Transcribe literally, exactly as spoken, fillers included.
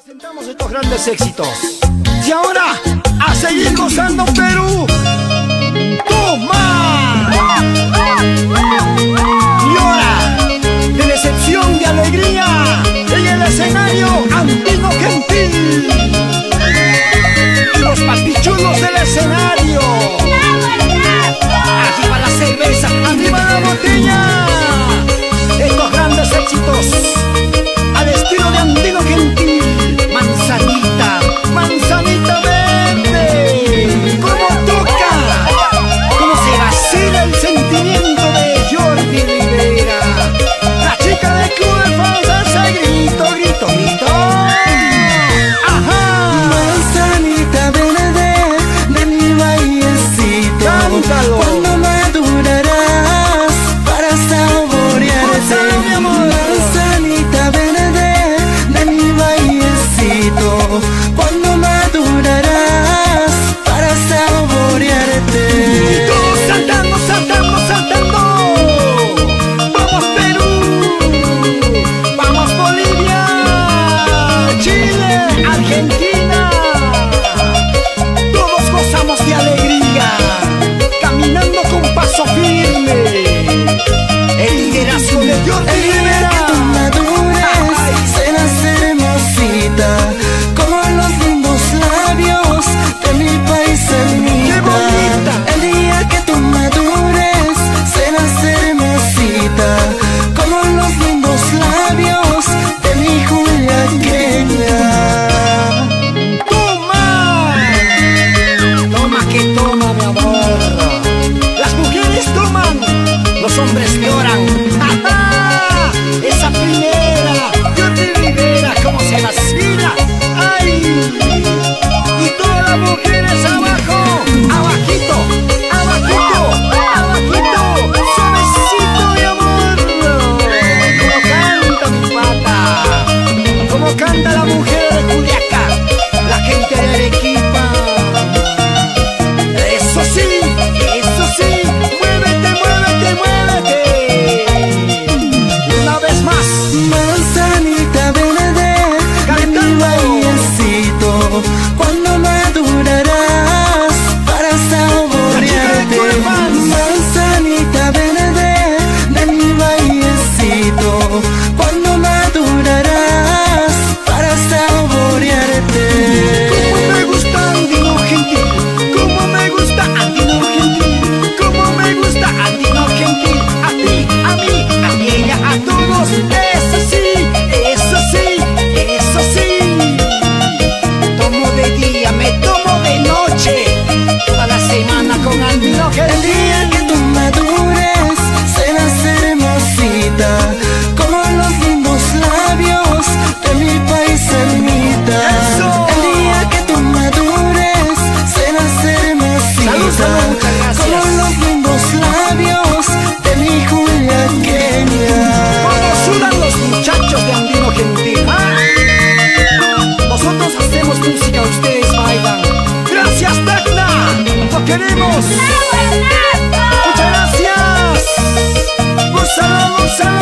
Presentamos estos grandes éxitos. Y ahora, a seguir gozando Perú. ¡Toma! Y ahora, de decepción, de alegría, en el escenario, Andino Gentil. Y los papichulos del escenario. Arriba la cerveza, arriba la botella. Estos grandes éxitos, al estilo de Andino Gentil. Manzanita, manzanita verde. Como toca, como se vacila el sentimiento de Jordi Rivera. La chica de Club de Fans hace grito, grito, grito. Ajá. Manzanita verde de mi vallecito. Cántalo. Cuando madurarás para saborearte. Mi amor. Manzanita verde de mi vallecito. Cuando madurarás para saborearte. Todos saltando, saltando, saltando. Vamos Perú, vamos Bolivia, Chile, Argentina. Todos gozamos de alegría, caminando con paso firme. El liderazgo de Jordi Rivera. Serás hermosita como los lindos labios de mi país ¡Qué bonita! ermita. El día que tú madures serás hermosita como los lindos labios de mi juliaqueña. ¡Toma! Toma que toma, mi amor. Las mujeres toman, los hombres lloran. ¡Ja, ja! Esa primera, Jordi Rivera, cómo se vacila. ¡Ay! Y todas las mujeres abajo, abajito, abajito, abajito, suavecito, mi amor. Como canta mi pata, como canta la mujer de Juliaca, la gente de Arequipa. Eso sí, eso sí, muévete, muévete, muévete. Una vez más, Manzanita verde de mi vallecito. Cuando madurarás para saborearte. Manzanita verde de mi vallecito. Cuando madurarás para saborearte. cómo me gusta Andino Gentil, cómo me gusta Andino Gentil, cómo me gusta Andino Gentil. A ti, a mí, a ella, a todos. Eso sí, eso sí, eso sí. Tomo de día, me tomo de noche, toda la semana con Andino El día Gentil. que tú madures serás hermosita como los lindos labios de mi país ermita. ¡Eso! El día que tú madures serás hermosita Salud, salud, muchas gracias. como los lindos labios de mi juliaqueña. ¿Cómo sudan los muchachos de Andino Gentil? ¿Ah? Nosotros hacemos música, ustedes bailan. Gracias, Tecna, lo queremos. Muchas gracias. Gózalo, gózalo.